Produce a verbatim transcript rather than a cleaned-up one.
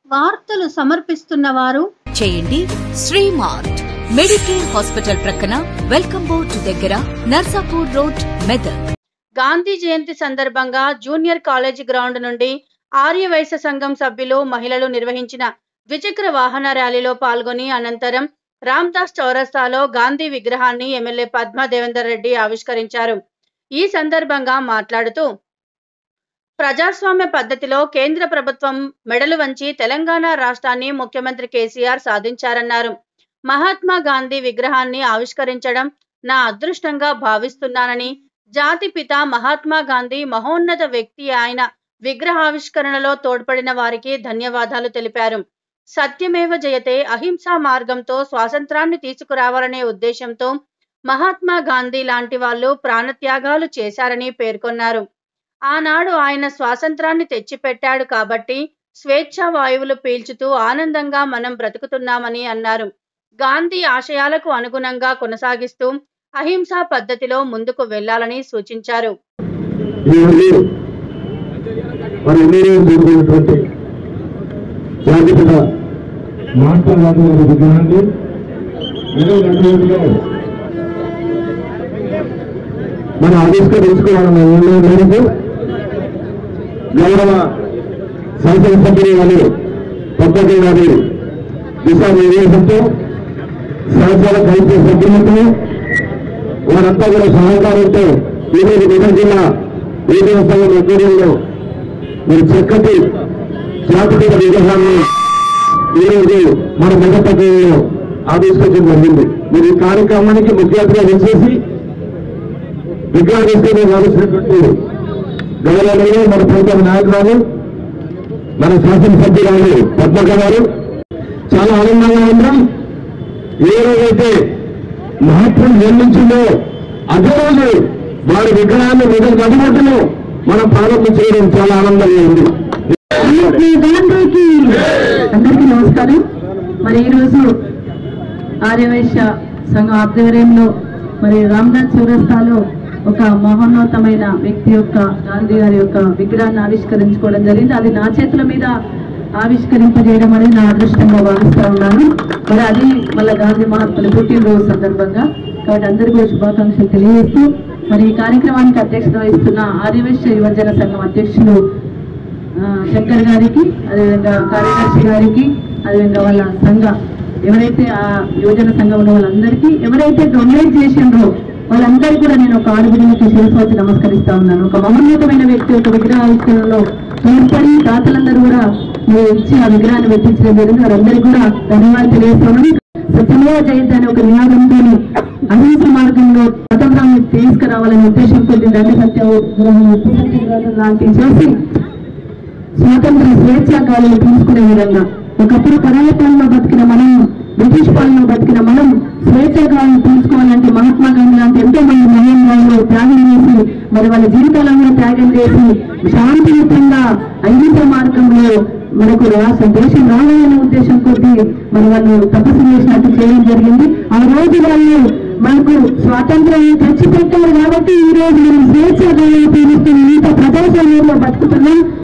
వార్తలు సమర్పిస్తున్నవారు చేయండి శ్రీమార్ట్ మెడికేర్ హాస్పిటల్ ప్రక్కన వెల్కమ్ బోర్డ్ దగ్గర నర్సాపూర్ రోడ్ మెదక్. గాంధీ జయంతి సందర్భంగా జూనియర్ కాలేజీ గ్రౌండ్ నుండి ఆర్యవైశ్య సంఘం సభ్యులు మహిళలు నిర్వహించిన ద్విచక్ర వాహన ర్యాలీలో పాల్గొని అనంతరం రామ్దాస్ చౌరస్తాలో గాంధీ విగ్రహాన్ని ఎమ్మెల్యే పద్మా దేవేందర్ రెడ్డి ఆవిష్కరించారు. ఈ సందర్భంగా మాట్లాడుతూ ప్రజాస్వామ్య పద్ధతిలో కేంద్ర ప్రభుత్వం మెడలు వంచి తెలంగాణ రాష్ట్రాన్ని ముఖ్యమంత్రి కేసీఆర్ సాధించారన్నారు. మహాత్మా గాంధీ విగ్రహాన్ని ఆవిష్కరించడం నా అదృష్టంగా భావిస్తున్నానని, జాతిపిత మహాత్మా గాంధీ మహోన్నత వ్యక్తి, ఆయన విగ్రహావిష్కరణలో తోడ్పడిన వారికి ధన్యవాదాలు తెలిపారు. సత్యమేవ జయతే అహింసా మార్గంతో స్వాతంత్రాన్ని తీసుకురావాలనే ఉద్దేశంతో మహాత్మా గాంధీ లాంటి వాళ్ళు ప్రాణత్యాగాలు చేశారని పేర్కొన్నారు. ఆనాడు ఆయన స్వాతంత్రాన్ని తెచ్చిపెట్టాడు కాబట్టి స్వేచ్ఛా వాయువులు పీల్చుతూ ఆనందంగా మనం బ్రతుకుతున్నామని అన్నారు. గాంధీ ఆశయాలకు అనుగుణంగా కొనసాగిస్తూ అహింసా పద్ధతిలో ముందుకు వెళ్లాలని సూచించారు. మనం ఆవిష్కరించుకోవాలన్న నిర్ణయం మేరకు గౌరవ శాసనసభ్యులు గారు పద్ధతి గారి దిశానిర్దేశంతో సంవత్సరాల కౌన్సిల్ సభ్యులతో వారంతా కూడా సహకారంతో ఈరోజు మెదక్ జిల్లా యువజన సంఘం ఆధ్వర్యంలో మరి చక్కటి జాతీయ విగ్రహాన్ని ఈరోజు మన మెదక్ పట్టణంలో ఆవిష్కరించడం జరిగింది. మీరు ఈ కార్యక్రమానికి ముఖ్య అతిథిగా వచ్చేసి విగ్రహావిష్కరణ కావాల్సినటువంటి గౌరవంలో మన ప్రభుత్వ నాయకురాలు మన శాసనసభ్యురాలు పద్మక గారు చాలా ఆనందంగా ఉన్నాం. ఏ రోజైతే మహాత్ముడు జన్మించిందో అదే రోజు వారి విగ్రహాన్ని మొదటి నడిబొట్టును మనం ప్రారంభించడం చాలా ఆనందంగా ఉంది. అందరికీ నమస్కారం. మరి ఈరోజు ఆర్యవైశ్య సంఘం ఆధ్వర్యంలో మరి రామ్దాస్ చౌరస్తాలో ఒక మహోన్నతమైన వ్యక్తి యొక్క గాంధీ గారి యొక్క విగ్రహాన్ని ఆవిష్కరించుకోవడం జరిగింది. అది నా చేతుల మీద ఆవిష్కరింపజేయడం అనేది నా అదృష్టంగా భావిస్తూ ఉన్నాను. మరి అది మళ్ళీ గాంధీ మహాత్ముల పుట్టినరోజు సందర్భంగా కాబట్టి అందరికీ శుభాకాంక్షలు తెలియజేస్తూ మరి ఈ కార్యక్రమానికి అధ్యక్షత వహిస్తున్న ఆర్యవైశ్య యువజన సంఘం అధ్యక్షులు శంకర్ గారికి, అదేవిధంగా కార్యదర్శి గారికి, అదేవిధంగా వాళ్ళ సంఘ ఎవరైతే ఆ యువజన సంఘంలో వాళ్ళందరికీ ఎవరైతే డొనేట్ చేసిండ్రో వాళ్ళందరికీ కూడా నేను ఒక ఆరుగురికి శిరస్సు నమస్కరిస్తా ఉన్నాను. ఒక మహోన్నతమైన వ్యక్తి యొక్క విగ్రహావిష్కరణలో ఏర్పడి దాతలందరూ కూడా మీరు ఇచ్చి ఆ విగ్రహాన్ని పెట్టించడం జరిగింది. వారందరికీ కూడా ధన్యవాదాలు తెలియజేస్తున్నాను. సత్యమేవ జయతే అనే ఒక నినాదంతో అహింస మార్గంలో స్వతంత్రాన్ని తీసుకురావాలనే ఉద్దేశంతో దండ సత్యాగ్రహం లాంటివి చేసి స్వాతంత్ర స్వేచ్ఛా గాలులు తీసుకునే విధంగా ఒకప్పుడు పరాయ పాలనలో బతికిన మనం, బ్రిటిష్ పాలనలో బతికిన మనం స్వేచ్ఛా గాలులు తీసుకోవాలంటే మహాత్మా గాంధీ లాంటి ఎంతో మంది మహిళలు త్యాగం చేసి మరి వాళ్ళ జీవితాలను త్యాగం చేసి శాంతియుతంగా అహింస మార్గంలో మనకు రాష్ట్ర దేశం రావాలనే ఉద్దేశం కొద్ది మరి వాళ్ళు తపస్సు చేసినట్టు చేయడం జరిగింది. ఆ రోజు వాళ్ళు మనకు స్వాతంత్రం తెచ్చిపెట్టారు కాబట్టి ఈ రోజు మనం స్వేచ్ఛా గాలులు పీలుస్తూ ఇంత ప్రజాస్వామ్యంలో బతుకుతున్నాం.